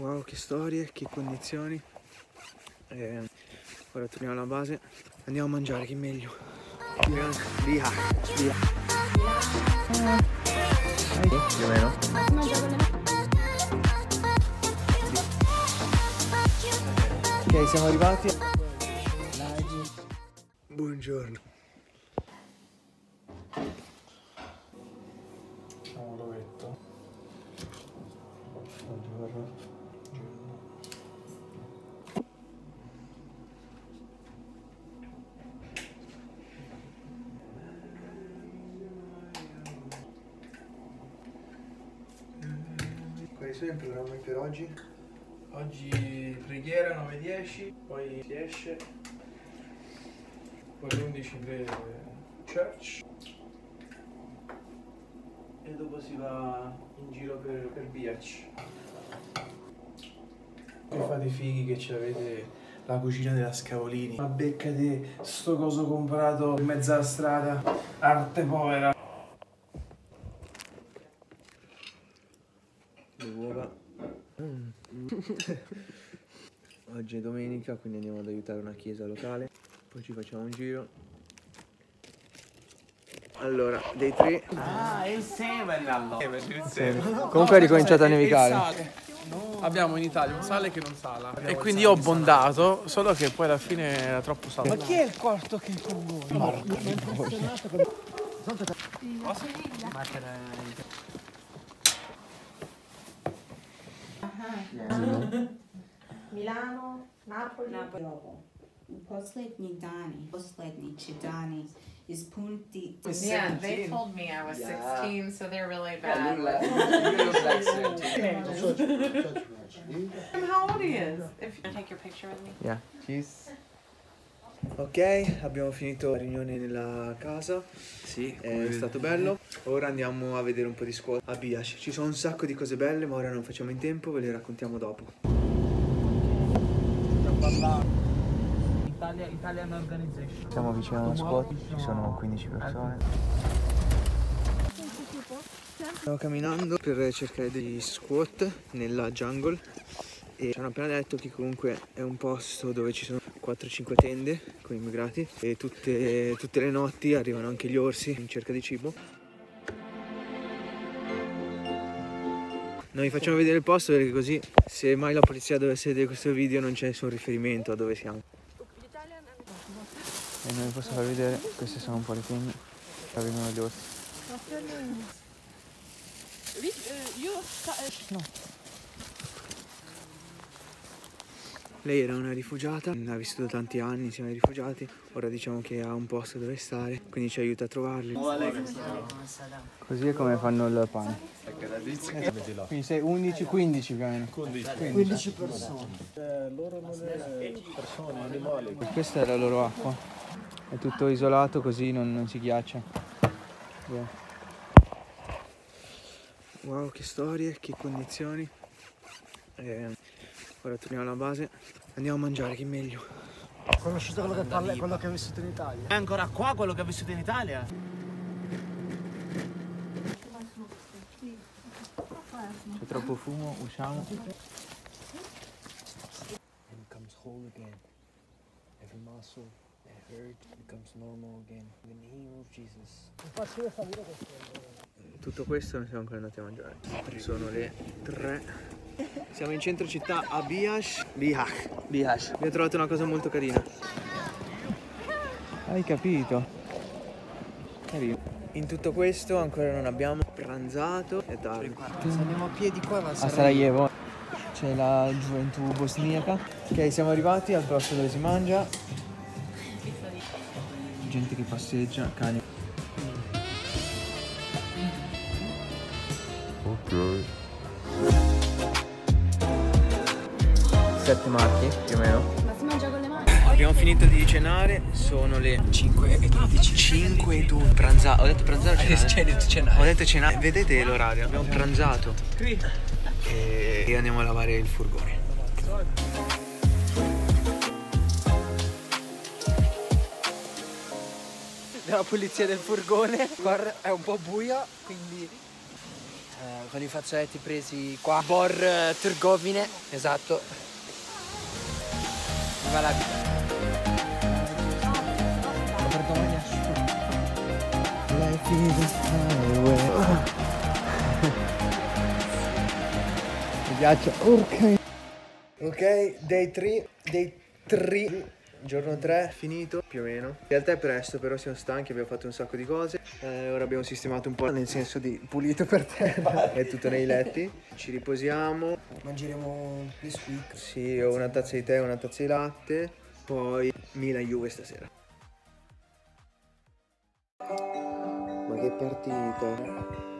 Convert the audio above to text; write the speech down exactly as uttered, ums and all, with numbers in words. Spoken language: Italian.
Wow, che storie, che condizioni. Eh, ora torniamo alla base. Andiamo a mangiare, che è meglio. Via, via, via. Più o meno. Ok, siamo arrivati. Buongiorno. Facciamo l'ovetto. Buongiorno. Quali sono i programmi per oggi? Oggi preghiera nove dieci, poi si esce, poi alle undici church e dopo si va in giro per, per Biac. E fate fighi che ce l'avete la cucina della Scavolini. Ma beccate sto coso comprato in mezzo alla strada, arte povera. Le uova. Mm. Oggi è domenica, quindi andiamo ad aiutare una chiesa locale. Poi ci facciamo un giro. Allora, dei tre. Ah, è insieme allora. Sì. Comunque è ricominciato a nevicare. No. Abbiamo in Italia un sale che non sala. E quindi ho abbondato, solo che poi alla fine era troppo salato. Ma chi è il quarto che è con voi? Marco. Milano, Napoli. Napoli. Poslednji dani, poslednji će dani iz punti. Yeah, they told me I was Yeah. sixteen, so they're really Yeah, bad. you look like, you look like seventeen. How old he is? If you take your picture with me. Yeah, cheese. Ok, abbiamo finito la riunione nella casa. Sì, è stato bello. Ora andiamo a vedere un po' di scuola a Biac. Ci sono un sacco di cose belle, ma ora non facciamo in tempo, ve le raccontiamo dopo. Italia, Italian Organization. Siamo vicino a uno squat, ci sono quindici persone. Stiamo camminando per cercare degli squat nella jungle e ci hanno appena detto che comunque è un posto dove ci sono quattro cinque tende con immigrati e tutte, tutte le notti arrivano anche gli orsi in cerca di cibo. Noi facciamo vedere il posto perché così se mai la polizia dovesse vedere questo video non c'è nessun riferimento a dove siamo. E noi posso far vedere, queste sono un po' le tende, qua vengono gli orsi. No. Lei era una rifugiata, ha vissuto tanti anni insieme ai rifugiati, ora diciamo che ha un posto dove stare, quindi ci aiuta a trovarli. Così è come fanno il pane. Quindi sei undici quindici più o meno. quindici persone. Eh, loro non è persone, animali. Questa è la loro acqua, è tutto isolato così non, non si ghiaccia. Yeah. Wow, che storie, che condizioni. Eh, ora torniamo alla base, andiamo a mangiare, che è meglio. Conosciuto quello che parla, quello che ha vissuto in Italia. È ancora qua quello che ha vissuto in Italia? C'è troppo fumo, usciamo. And becomes whole again. Every muscle that hurt becomes normal again. In the name of Jesus. Tutto questo non siamo ancora andati a mangiare. Sono le tre. Siamo in centro città a Biac. Biac. Biac. Abbiamo trovato una cosa molto carina. Hai capito? Carino. In tutto questo ancora non abbiamo pranzato. È tardi. Se andiamo a piedi qua va a A Sarajevo c'è la gioventù bosniaca. Ok, siamo arrivati al posto dove si mangia. Gente che passeggia, cani. Ok. Sette marchi più o meno. Ma si mangia con le mani? Abbiamo finito di cenare, sono le cinque e dodici. cinque e dodici. Pranzato. Ho detto pranzare o cenare? Ho detto cenare. Vedete l'orario? Abbiamo pranzato. E... e andiamo a lavare il furgone. della polizia del furgone. Qua è un po' buia, quindi eh, con i fazzoletti presi qua. Bor Trgovine, esatto. Mi va la vita. Life is a highway. Mi piace, ok. Ok, day tre, day tre, giorno tre, finito, più o meno. In realtà è presto, però siamo stanchi, abbiamo fatto un sacco di cose. Eh, ora abbiamo sistemato un po', nel senso di pulito per terra, è tutto nei letti. Ci riposiamo. Mangeremo gli squeak. Sì, ho una tazza di tè, una tazza di latte. Poi Milan-Juve stasera. Ma che partita!